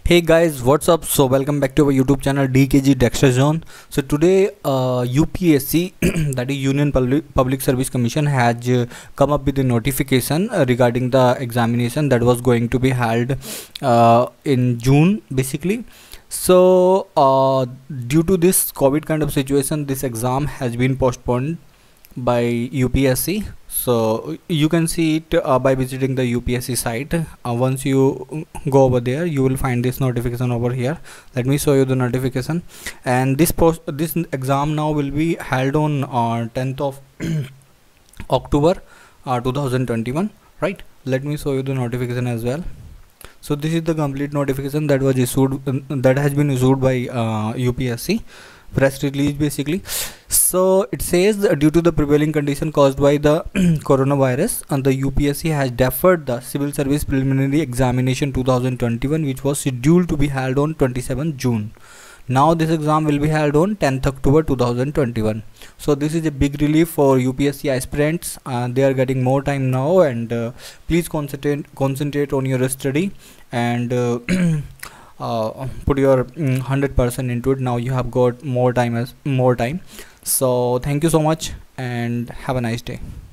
Hey guys, what's up? So welcome back to our YouTube channel DKG Dexter Zone. So today UPSC that is Union Public Service Commission has come up with a notification regarding the examination that was going to be held in June basically. So due to this COVID kind of situation, this exam has been postponed by UPSC. So you can see it by visiting the UPSC site. Once you go over there, you will find this notification over here. Let me show you the notification. And this exam now will be held on 10th of October 2021, right? Let me show you the notification as well. So this is the complete notification that was issued, that has been issued by UPSC, press release basically. So it says due to the prevailing condition caused by the coronavirus, and the UPSC has deferred the Civil Service Preliminary Examination 2021, which was scheduled to be held on 27 June. Now this exam will be held on 10th October 2021. So this is a big relief for UPSC aspirants. They are getting more time now, and please concentrate on your study and put your 100% into it. Now you have got more time. So thank you so much and have a nice day.